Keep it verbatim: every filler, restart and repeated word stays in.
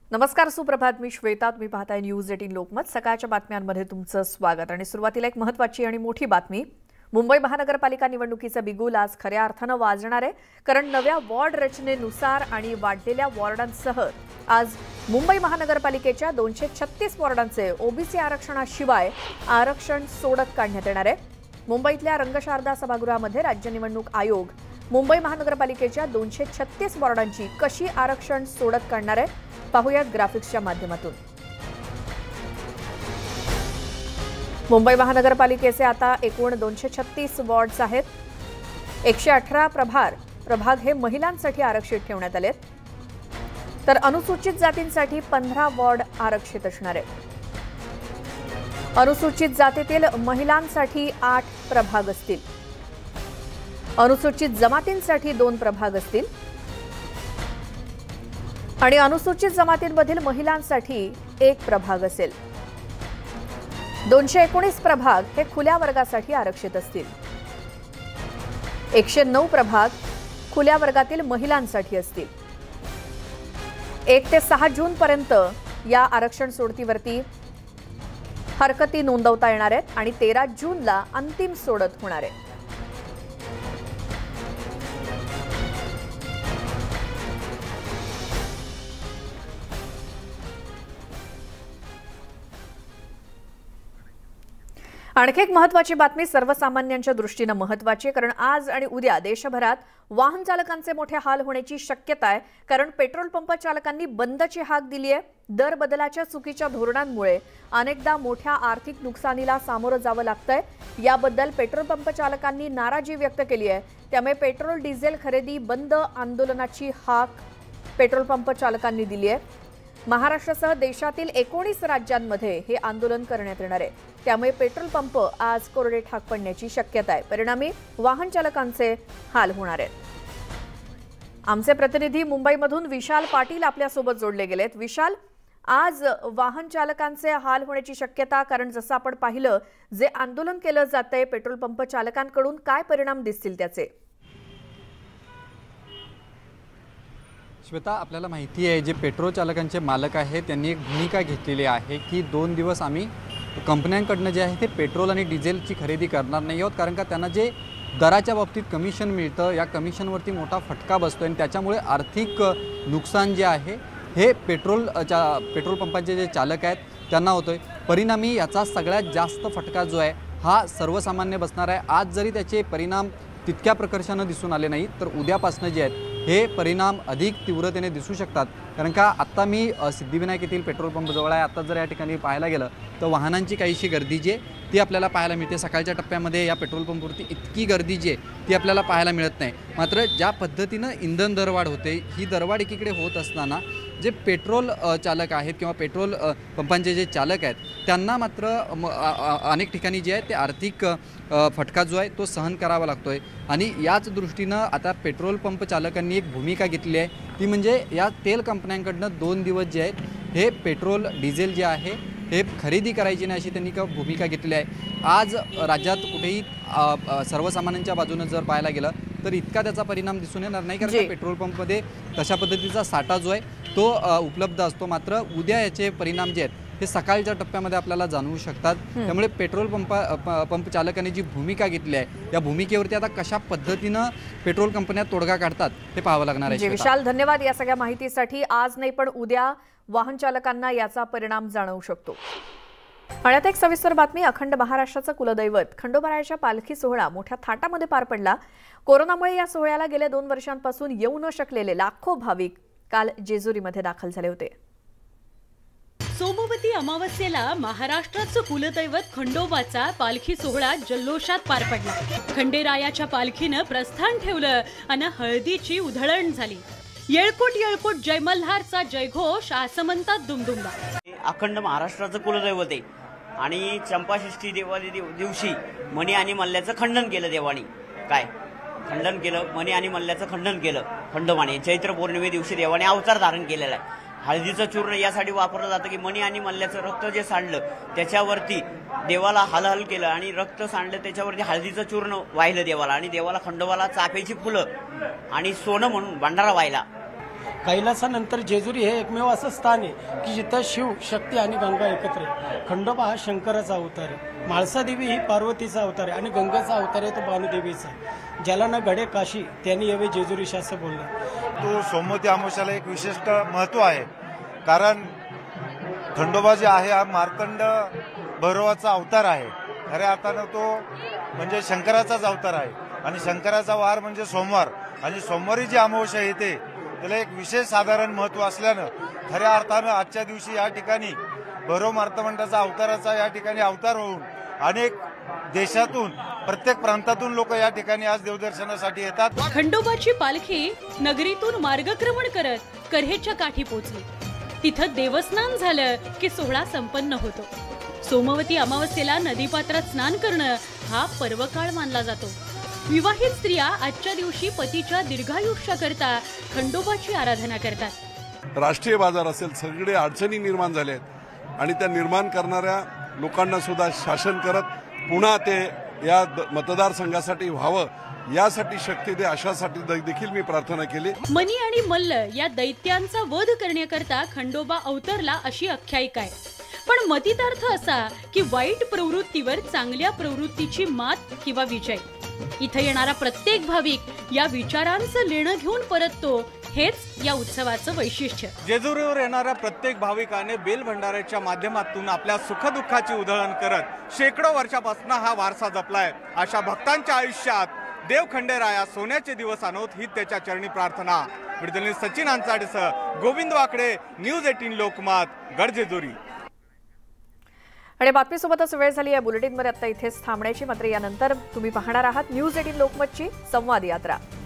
नमस्कार, सुप्रभात. मी श्वेता. तुम्ही पाहताय न्यूज अठरा लोकमत. सकाळच्या बातम्यांमध्ये तुमचं स्वागत. आणि सुरुवातीला एक महत्त्वाची आणि मोठी बातमी. मुंबई महानगरपालिका निवडणुकीचा बिगुल आज खऱ्या अर्थानं वाजणार आहे. कारण नव्या वॉर्ड रचनेनुसार आणि वाढलेल्या वॉर्डांसह आज मुंबई महानगरपालिकेच्या दोनशे छत्तीस वॉर्डांचे ओबीसी आरक्षणाशिवाय आरक्षण सोडत काढण्यात येणार आहे. मुंबईतल्या रंगशारदा सभागृहामध्ये राज्य निवडणूक आयोग मुंबई महानगरपालिकेच्या दोनशे छत्तीस वॉर्डांची कशी आरक्षण सोडत काढणार आहे, पाहूयात ग्राफिक्सच्या माध्यमातून. मुंबई महानगरपालिकेचे आता एकूण दोनशे छत्तीस वॉर्ड्स आहेत. एकशे अठरा प्रभार प्रभाग हे महिलांसाठी आरक्षित ठेवण्यात आलेत, तर अनुसूचित जातींसाठी पंधरा वॉर्ड आरक्षित असणार आहेत. अनुसूचित जातीतील महिलांसाठी आठ प्रभाग असतील. अनुसूचित जमातींसाठी दोन प्रभाग असतील आणि अनुसूचित जमातींमधील महिलांसाठी एक प्रभाग असेल. दोनशे एकोणीस प्रभाग हे खुल्या वर्गासाठी आरक्षित असतील. एकशे नऊ प्रभाग खुल्या वर्गातील महिलांसाठी असतील. एक ते सहा जून पर्यंत या आरक्षण सोडतीवरती हरकती नोंदवता येणार आहेत आणि तेरा जूनला अंतिम सोडत होणार आहे. आणखी एक महत्त्वाची बातमी सर्वसामान्यांच्या दृष्टीने महत्त्वाची, कारण आज आणि उद्या देशभरात वाहन चालकांचे मोठे हाल होण्याची शक्यता आहे. कारण पेट्रोल पंप चालकांनी बंदची हाक दिली आहे. दर बदलाच्या चुकीच्या धोरणांमुळे अनेकदा मोठ्या आर्थिक नुकसानीला सामोरं जावं लागतंय. याबद्दल पेट्रोल पंप चालकांनी नाराजी व्यक्त केली आहे. त्यामुळे पेट्रोल डिझेल खरेदी बंद आंदोलनाची हाक पेट्रोल पंप चालकांनी दिली आहे. महाराष्ट्रासह देशातील एकोणीस राज्यांमध्ये हे आंदोलन करण्यात येणार आहे. त्यामुळे पेट्रोल पंप आज कोरडे ठाक पडण्याची शक्यता आहे. परिणामी वाहन चालकांचे हाल होणार आहेत. आमचे प्रतिनिधी मुंबईमधून विशाल पाटील आपल्यासोबत जोडले गेलेत. विशाल, आज वाहन चालकांचे हाल होण्याची शक्यता, कारण जसं आपण पाहिलं जे आंदोलन केलं जातंय पेट्रोल पंप चालकांकडून, काय परिणाम दिसतील त्याचे? श्वेता, आपल्याला माहिती आहे जे पेट्रोल चालकांचे मालक आहेत त्यांनी एक भूमिका घेतलेली आहे की दोन दिवस आम्ही कंपन्यांकडनं जे आहे ते पेट्रोल आणि डिझेलची खरेदी करणार नाही आहोत. कारण का त्यांना जे दराच्या बाबतीत कमिशन मिळतं या कमिशनवरती मोठा फटका बसतो आणि त्याच्यामुळे आर्थिक नुकसान जे आहे हे पेट्रोलच्या पेट्रोल पंपांचे जे चालक आहेत त्यांना होतोय. परिणामी याचा सगळ्यात जास्त फटका जो आहे हा सर्वसामान्य बसणार आहे. आज जरी त्याचे परिणाम तितक्या प्रकर्षानं दिसून आले नाही तर उद्यापासून जे आहेत हे परिणाम अधिक तीव्रतेने दिसू शकतात. कारण का आत्ता मी सिद्धिविनायक येथील पेट्रोल पंप जवळ आहे. आता जर या ठिकाणी पाहायला गेलं तर वाहनांची काहीशी गर्दी जी आहे ती आपल्याला पाहायला मिळते. सकाळच्या टप्प्यामध्ये या पेट्रोल पंपवरती इतकी गर्दी जी आहे ती आपल्याला पाहायला मिळत नाही. मात्र ज्या पद्धतीनं इंधन दरवाढ होते ही दरवाढ एकीकडे होत असताना जे पेट्रोल चालक आहेत किंवा पेट्रोल पंपांचे जे चालक आहेत त्यांना मात्र अनेक ठिकाणी जे आहे ते आर्थिक फटका जो आहे तो सहन करावा लागतो आहे. आणि याच दृष्टीनं आता पेट्रोल पंप चालकांनी एक भूमिका घेतली आहे, ती म्हणजे या तेल कंपन्यांकडनं दोन दिवस जे आहेत हे पेट्रोल डिझेल जे आहे हे खरेदी करायची नाही अशी त्यांनी भूमिका घेतली आहे. आज राज्यात कुठेही सर्वसामान्यांच्या बाजूने जर पाहायला गेलं तर इतका त्याचा परिणाम दिसून येणार नाही, कारण पेट्रोल पंपमध्ये तशा पद्धतीचा साठा जो आहे तो उपलब्ध असतो. मात्र उद्या याचे परिणाम जे आहेत हे सकाळच्या टप्प्यामध्ये आपल्याला जाणवू शकतात. त्यामुळे पेट्रोल पंप पंप चालकांनी जी भूमिका घेतली आहे या भूमिकेवरती आता कशा पद्धतीनं पेट्रोल कंपन्या तोडगा काढतात हे पाहावं लागणार आहे. विशाल, धन्यवाद या सगळ्या माहितीसाठी. आज नाही पण उद्या वाहन चालकांना याचा परिणाम जाणवू शकतो. आणि आता एक सविस्तर बातमी. अखंड महाराष्ट्राचं कुलदैवत खंडोबारायाच्या पालखी सोहळा मोठ्या थाटामध्ये पार पडला. कोरोनामुळे या सोहळ्याला गेल्या दोन वर्षांपासून येऊ न शकलेले लाखो भाविक काल जेजुरीमध्ये दाखल झाले होते. सोमवती अमावस्येला महाराष्ट्राचं कुलदैवत खंडोबाचा पालखी सोहळा जल्लोषात पार पडला. खंडेरायाच्या पालखीनं प्रस्थान ठेवलं आणि हळदीची उधळण झाली. येळकोट येळकोट जय मल्हारचा जयघोष आसमंतात दुमदुमला. अखंड महाराष्ट्राचं कुलदैवत आहे आणि चंपाषष्ठी दिवाळी दिवशी मणी आणि मल्ल्याचं खंडन केलं देवानी. काय खंडन केलं? मणी आणि मल्ल्याचं खंडन केलं खंडोबाने. चैत्र पौर्णिमे दिवशी देवाने अवतार धारण केलेला आहे. हळदीचं चूर्ण यासाठी वापरलं जातं की मणी आणि मल्ल्याचं रक्त जे सांडलं त्याच्यावरती देवाला हलहल केलं आणि रक्त सांडलं त्याच्यावरती हळदीचं चूर्ण वाहिलं देवाला आणि देवाला खंडोबाला चाफ्याची फुलं आणि सोनं म्हणून भंडारा वाहिला. कैलासानंतर जेजुरी हे एकमेव असं स्थान आहे की जिथं शिव, शक्ती आणि गंगा एकत्र आहे. खंडोबा हा शंकराचा अवतार आहे, म्हाळसादेवी ही पार्वतीचा अवतार आहे आणि गंगेचा अवतार आहे तो भानुदेवीचा. ज्याला न घडे काशी त्यांनी यावे जेजुरीशी असं बोललं. तो सोमवती अमावस्याला एक विशिष्ट महत्त्व आहे, कारण खंडोबा जे आहे हा मार्तंड भैरवाचा अवतार आहे. खऱ्या अर्थानं तो म्हणजे शंकराचाच अवतार आहे आणि शंकराचा वार म्हणजे सोमवार आणि सोमवारी जी अमावस्या येते त्याला एक विशेष साधारण महत्त्व असल्यानं खऱ्या अर्थानं आजच्या दिवशी या ठिकाणी भैरव मार्तंडाचा अवताराचा या ठिकाणी अवतार होऊन अनेक देशातून प्रत्येक प्रांतातून लोक या ठिकाणी आज देवदर्शनासाठी येतात. खंडोबाची पालखी नगरीतून मार्गक्रमण करत कऱ्हेच्या काठी पोचली. तिथं देवस्थान झालं की सोहळा संपन्न होतो. सोमवती अमावस्येला नदीपात्रात स्नान करणं हा पर्वकाळ मानला जातो. विवाहित स्त्रिया आजच्या दिवशी पतीच्या दीर्घायुष्याकरता खंडोबाची आराधना करतात. राष्ट्रीय बाजार असेल, सगळे अडचणी निर्माण झाल्या आहेत आणि त्या निर्माण करणाऱ्या लोकांना सुद्धा शासन करत पुन्हा ते या मतदारसंघासाठी व्हावं यासाठी शक्ती दे अशासाठी देखील मी प्रार्थना केली. मनी आणि मल्ल या दैत्यांचा वध करण्याकरता खंडोबा अवतरला अशी आख्यायिका आहे. पण मतितार्थ असा की वाईट प्रवृत्तीवर चांगल्या प्रवृत्तीची मात किंवा विजय. इथे येणारा प्रत्येक भाविक या विचारांचं लेणं घेऊन परततो. हेच या उत्सवाचं वैशिष्ट्य. जेजुरीवर येणाऱ्या प्रत्येक भाविकाने बेल भंडाऱ्याच्या माध्यमातून आपल्या सुखदुःखाची उधळण करत शेकडो वर्षापासून हा वारसा जपलाय. अशा भक्तांच्या आयुष्यात देव खंडेराया सोन्याचे दिवस आणोत ही त्याच्या चरणी प्रार्थना. विडदली सचिन अंचाडेसह गोविंद वाकडे, न्यूज अठरा लोकमत, गडजेजुरी. आणि बातमीसोबतच वेळ झाली या बुलेटिनमध्ये आता इथेच थांबण्याची. मात्र यानंतर तुम्ही पाहणार आहात न्यूज अठरा लोकमतची संवाद यात्रा.